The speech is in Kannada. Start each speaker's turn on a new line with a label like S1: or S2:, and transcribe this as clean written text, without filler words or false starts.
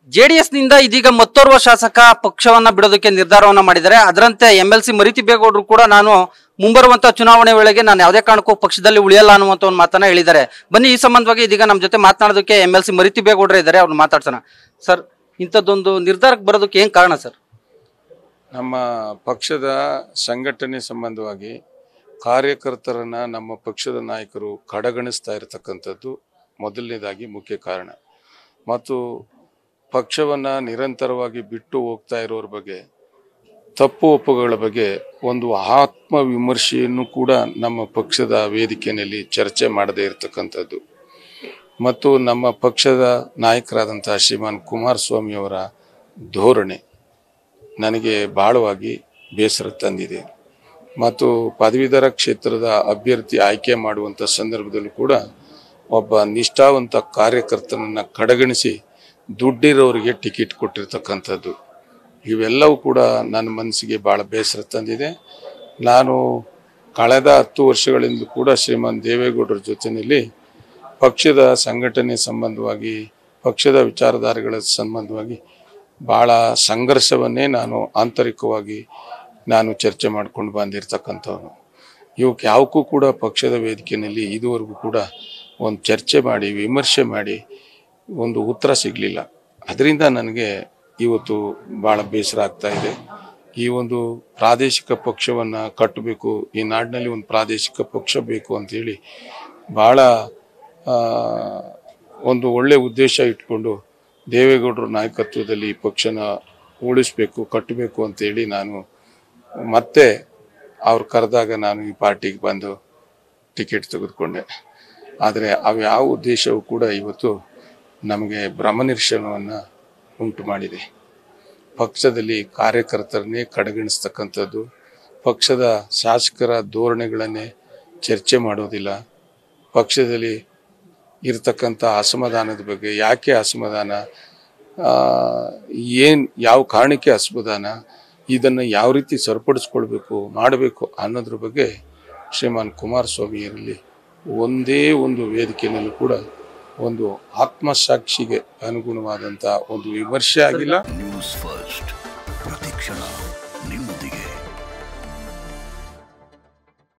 S1: ಜೆಡಿಎಸ್ನಿಂದ ಇದೀಗ ಮತ್ತೋರ್ವ ಶಾಸಕ ಪಕ್ಷವನ್ನ ಬಿಡೋದಕ್ಕೆ ನಿರ್ಧಾರವನ್ನ ಮಾಡಿದ್ದಾರೆ. ಅದರಂತೆ MLC ಮರಿತಿಬ್ಬೇಗೌಡರು ಕೂಡ ನಾನು ಮುಂಬರುವಂತಹ ಚುನಾವಣೆ ವೇಳೆಗೆ ನಾನು ಯಾವುದೇ ಕಾರಣಕ್ಕೂ ಪಕ್ಷದಲ್ಲಿ ಉಳಿಯಲ್ಲ ಅನ್ನುವಂತ ಒಂದು ಮಾತನ್ನ ಹೇಳಿದ್ದಾರೆ. ಬನ್ನಿ ಈ ಸಂಬಂಧವಾಗಿ ಇದೀಗ ನಮ್ಮ ಜೊತೆ ಮಾತನಾಡೋದಕ್ಕೆ MLC ಮರಿತಿಬ್ಬೇಗೌಡರು ಇದ್ದಾರೆ, ಅವ್ರನ್ನ ಮಾತಾಡ್ಸೋಣ. ಸರ್, ಇಂಥದ್ದೊಂದು ನಿರ್ಧಾರಕ್ಕೆ ಬರೋದಕ್ಕೆ ಏನ್ ಕಾರಣ ಸರ್?
S2: ನಮ್ಮ ಪಕ್ಷದ ಸಂಘಟನೆ ಸಂಬಂಧವಾಗಿ ಕಾರ್ಯಕರ್ತರನ್ನ ನಮ್ಮ ಪಕ್ಷದ ನಾಯಕರು ಕಡೆಗಣಿಸ್ತಾ ಇರತಕ್ಕಂಥದ್ದು ಮೊದಲನೇದಾಗಿ ಮುಖ್ಯ ಕಾರಣ. ಮತ್ತು ಪಕ್ಷವನ್ನು ನಿರಂತರವಾಗಿ ಬಿಟ್ಟು ಹೋಗ್ತಾ ಇರೋರ ಬಗ್ಗೆ, ತಪ್ಪು ಒಪ್ಪುಗಳ ಬಗ್ಗೆ ಒಂದು ಆತ್ಮವಿಮರ್ಶೆಯನ್ನು ಕೂಡ ನಮ್ಮ ಪಕ್ಷದ ವೇದಿಕೆಯಲ್ಲಿ ಚರ್ಚೆ ಮಾಡದೇ ಇರತಕ್ಕಂಥದ್ದು ಮತ್ತು ನಮ್ಮ ಪಕ್ಷದ ನಾಯಕರಾದಂಥ ಶ್ರೀಮಾನ್ ಕುಮಾರಸ್ವಾಮಿಯವರ ಧೋರಣೆ ನನಗೆ ಬಹಳವಾಗಿ ಬೇಸರ ತಂದಿದೆ. ಮತ್ತು ಪದವೀಧರ ಕ್ಷೇತ್ರದ ಅಭ್ಯರ್ಥಿ ಆಯ್ಕೆ ಮಾಡುವಂಥ ಸಂದರ್ಭದಲ್ಲೂ ಕೂಡ ಒಬ್ಬ ನಿಷ್ಠಾವಂತ ಕಾರ್ಯಕರ್ತನನ್ನು ಕಡೆಗಣಿಸಿ ದುಡ್ಡಿರೋರಿಗೆ ಟಿಕೆಟ್ ಕೊಟ್ಟಿರ್ತಕ್ಕಂಥದ್ದು ಇವೆಲ್ಲವೂ ಕೂಡ ನನ್ನ ಮನಸ್ಸಿಗೆ ಭಾಳ ಬೇಸರ ತಂದಿದೆ. ನಾನು ಕಳೆದ 10 ವರ್ಷಗಳಿಂದ ಕೂಡ ಶ್ರೀಮಾನ್ ದೇವೇಗೌಡರ ಜೊತೆಯಲ್ಲಿ ಪಕ್ಷದ ಸಂಘಟನೆ ಸಂಬಂಧವಾಗಿ, ಪಕ್ಷದ ವಿಚಾರಧಾರೆಗಳ ಸಂಬಂಧವಾಗಿ ಭಾಳ ಸಂಘರ್ಷವನ್ನೇ ನಾನು ಆಂತರಿಕವಾಗಿ ಚರ್ಚೆ ಮಾಡ್ಕೊಂಡು ಬಂದಿರತಕ್ಕಂಥವನು. ಇವಕ್ಕೆ ಯಾವಕ್ಕೂ ಕೂಡ ಪಕ್ಷದ ವೇದಿಕೆಯಲ್ಲಿ ಇದುವರೆಗೂ ಕೂಡ ಒಂದು ಚರ್ಚೆ ಮಾಡಿ, ವಿಮರ್ಶೆ ಮಾಡಿ ಒಂದು ಉತ್ತರ ಸಿಗಲಿಲ್ಲ. ಅದರಿಂದ ನನಗೆ ಇವತ್ತು ಭಾಳ ಬೇಸರ ಆಗ್ತಾ ಇದೆ. ಈ ಒಂದು ಪ್ರಾದೇಶಿಕ ಪಕ್ಷವನ್ನು ಕಟ್ಟಬೇಕು, ಈ ನಾಡಿನಲ್ಲಿ ಒಂದು ಪ್ರಾದೇಶಿಕ ಪಕ್ಷ ಬೇಕು ಅಂತೇಳಿ ಭಾಳ ಒಂದು ಒಳ್ಳೆ ಉದ್ದೇಶ ಇಟ್ಕೊಂಡು ದೇವೇಗೌಡರ ನಾಯಕತ್ವದಲ್ಲಿ ಈ ಪಕ್ಷನ ಉಳಿಸ್ಬೇಕು, ಕಟ್ಟಬೇಕು ಅಂತೇಳಿ ನಾನು ಮತ್ತೆ ಅವ್ರು ಕರೆದಾಗ ನಾನು ಈ ಪಾರ್ಟಿಗೆ ಬಂದು ಟಿಕೆಟ್ ತೆಗೆದುಕೊಂಡೆ. ಆದರೆ ಯಾವ ಉದ್ದೇಶವೂ ಕೂಡ ಇವತ್ತು ನಮಗೆ ಭ್ರಮನಿರ್ಶನವನ್ನು ಉಂಟು ಮಾಡಿದೆ. ಪಕ್ಷದಲ್ಲಿ ಕಾರ್ಯಕರ್ತರನ್ನೇ ಕಡೆಗಣಿಸ್ತಕ್ಕಂಥದ್ದು, ಪಕ್ಷದ ಶಾಸಕರ ಧೋರಣೆಗಳನ್ನೇ ಚರ್ಚೆ ಮಾಡೋದಿಲ್ಲ, ಪಕ್ಷದಲ್ಲಿ ಇರತಕ್ಕಂಥ ಅಸಮಾಧಾನದ ಬಗ್ಗೆ, ಯಾಕೆ ಅಸಮಾಧಾನ, ಯಾವ ಕಾರಣಕ್ಕೆ ಅಸಮಾಧಾನ, ಇದನ್ನು ಯಾವ ರೀತಿ ಸರಿಪಡಿಸ್ಕೊಳ್ಬೇಕು, ಮಾಡಬೇಕು ಅನ್ನೋದ್ರ ಬಗ್ಗೆ ಶ್ರೀಮಾನ್ ಕುಮಾರಸ್ವಾಮಿಯರಲ್ಲಿ ಒಂದೇ ಒಂದು ವೇದಿಕೆಯಲ್ಲೂ ಕೂಡ ಒಂದು ಆತ್ಮಸಾಕ್ಷಿಗೆ ಅನುಗುಣವಾದಂಥ ಒಂದು ವಿಮರ್ಶೆ ಆಗಿಲ್ಲ.
S3: ನ್ಯೂಸ್ ಫಸ್ಟ್ ಪ್ರತಿಕ್ಷಣ ನಿಮ್ಮೊಂದಿಗೆ.